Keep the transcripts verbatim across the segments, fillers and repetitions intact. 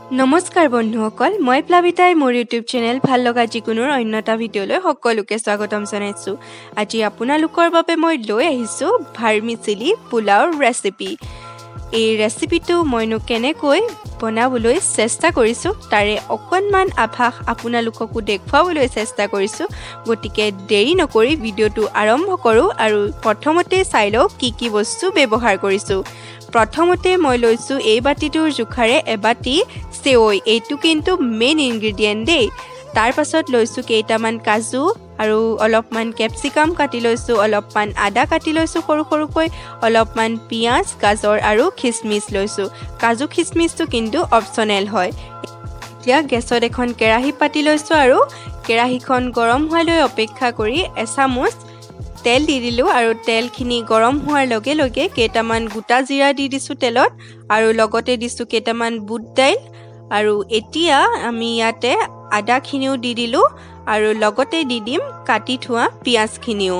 নমস্কাৰ বন্ধুসকল মই প্লাবিতাই মোৰ ইউটিউব চেনেল ভাল লগা যিকোনোৰ অন্যটা ভিডিঅ'লৈ সকলোকে স্বাগতম জনাইছো। আজি আপোনালোকৰ বাবে মই লৈ আহিছো ভাৰ্মিচেলি পোলাওৰ ৰেচিপি। এই ৰেচিপিটো মইনো কেনেকৈ বনাবলৈ চেষ্টা কৰিছো তাৰে অকণমান আভাস আপোনালোককো দেখুৱাবলৈ চেষ্টা কৰিছো। গতিকে দেৰি নকৰি ভিডিঅ'টো আৰম্ভ কৰো আৰু প্ৰথমতে চাই লওঁ কি কি বস্তু ব্যৱহাৰ কৰিছো। প্ৰথমতে মই লৈছো এই বাটিটোৰ জোখাৰে এবাটি সেৱৈ, এইটো কিন্তু মেইন ইনগ্ৰেডিয়েন্ট দেই। তাৰ পাছত লৈছো কেইটামান কাজু আৰু অলপমান কেপচিকাম কাটি লৈছো, অলপমান আদা কাটি লৈছো সৰু সৰুকৈ, অলপমান পিয়াজ, গাজৰ আৰু খিচমিচ লৈছো। কাজু খিচমিচটো কিন্তু অপচনেল হয়। এতিয়া গেছত এখন কেৰাহী পাতি লৈছো আৰু কেৰাহীখন গৰম হোৱালৈ অপেক্ষা কৰি এচামুচ তেল দি দিলো আৰু তেলখিনি গৰম হোৱাৰ লগে লগে কেইটামান গোটা জিৰা দি দিছো তেলত আৰু লগতে দিছো কেইটামান বুট দাইল আৰু এতিয়া আমি ইয়াতে আদাখিনিও দি দিলো আৰু লগতে দি দিম কাটি থোৱা পিয়াজখিনিও।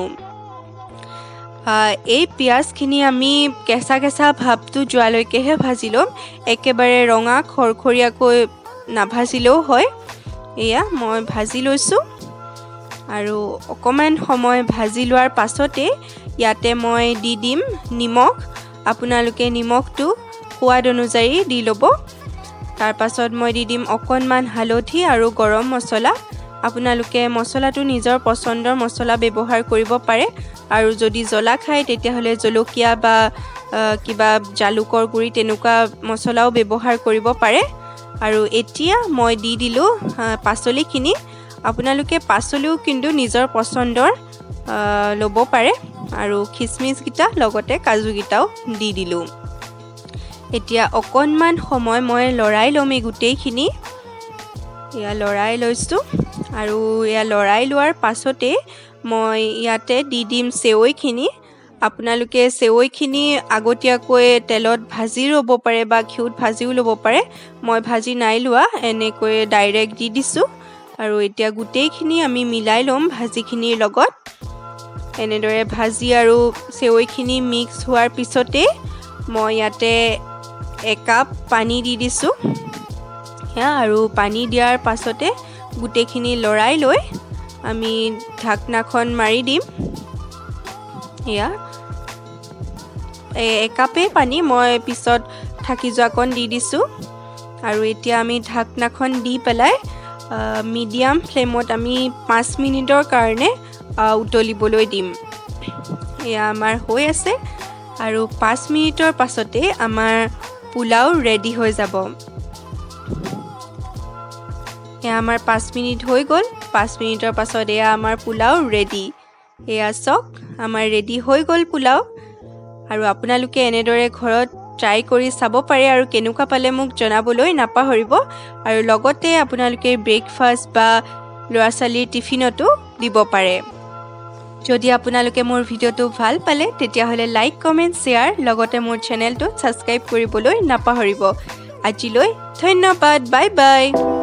এই পিয়াজখিনি আমি কেঁচা কেঁচা ভাৱটো যোৱালৈকেহে ভাজি ল'ম, একেবাৰে ৰঙা খৰখৰীয়াকৈ নাভাজিলেও হয়। এয়া মই ভাজি লৈছোঁ আৰু অকণমান সময় ভাজি লোৱাৰ পাছতে ইয়াতে মই দি দিম নিমখ। আপোনালোকে নিমখটো সোৱাদ অনুযায়ী দি ল'ব। তাৰ পাছত মই দি দিম অকণমান হালধি আৰু গৰম মছলা। আপোনালোকে মছলাটো নিজৰ পচন্দৰ মছলা ব্যৱহাৰ কৰিব পাৰে আৰু যদি জ্বলা খায় তেতিয়াহ'লে জলকীয়া বা কিবা জালুকৰ গুড়ি তেনেকুৱা মছলাও ব্যৱহাৰ কৰিব পাৰে। আৰু এতিয়া মই দি দিলোঁ পাচলিখিনি। আপোনালোকে পাচলিও কিন্তু নিজৰ পচন্দৰ ল'ব পাৰে আৰু খিচমিচকেইটা লগতে কাজুকেইটাও দি দিলোঁ। এতিয়া অকণমান সময় মই লৰাই ল'ম এই গোটেইখিনি। এয়া লৰাই লৈছোঁ আৰু এয়া লৰাই লোৱাৰ পাছতে মই ইয়াতে দি দিম সেৱৈখিনি। আপোনালোকে সেৱৈখিনি আগতীয়াকৈ তেলত ভাজি ল'ব পাৰে বা ঘিউত ভাজিও ল'ব পাৰে। মই ভাজি নাই লোৱা, এনেকৈ ডাইৰেক্ট দি দিছোঁ আৰু এতিয়া গোটেইখিনি আমি মিলাই ল'ম ভাজিখিনিৰ লগত। এনেদৰে ভাজি আৰু সেৱৈখিনি মিক্স হোৱাৰ পিছতে মই ইয়াতে একাপ পানী দি দিছোঁ আৰু পানী দিয়াৰ পাছতে গোটেইখিনি লৰাই লৈ আমি ঢাকনাখন মাৰি দিম। এয়া একাপেই পানী মই পিছত থাকি যোৱাকণ দি দিছোঁ আৰু এতিয়া আমি ঢাকনাখন দি পেলাই মিডিয়াম ফ্লেমত আমি পাঁচ মিনিটৰ কাৰণে উতলিবলৈ দিম। এয়া আমাৰ হৈ আছে আৰু পাঁচ মিনিটৰ পাছতে আমাৰ পোলাও ৰেডি হৈ যাব। এয়া আমাৰ পাঁচ মিনিট হৈ গ'ল। পাঁচ মিনিটৰ পাছত এয়া আমাৰ পোলাও ৰেডি। এয়া চাওক আমাৰ ৰেডি হৈ গ'ল পোলাও। আৰু আপোনালোকে এনেদৰে ঘৰত ট্ৰাই কৰি চাব পাৰে আৰু কেনেকুৱা পালে মোক জনাবলৈ নাপাহৰিব। আৰু লগতে আপোনালোকে ব্ৰেকফাষ্ট বা ল'ৰা ছোৱালীৰ টিফিনতো দিব পাৰে। যদি আপোনালোকে মোৰ ভিডিঅ'টো ভাল পালে তেতিয়াহ'লে লাইক, কমেণ্ট, শ্বেয়াৰ লগতে মোৰ চেনেলটো ছাবস্ক্ৰাইব কৰিবলৈ নাপাহৰিব। আজিলৈ ধন্যবাদ। Bye bye.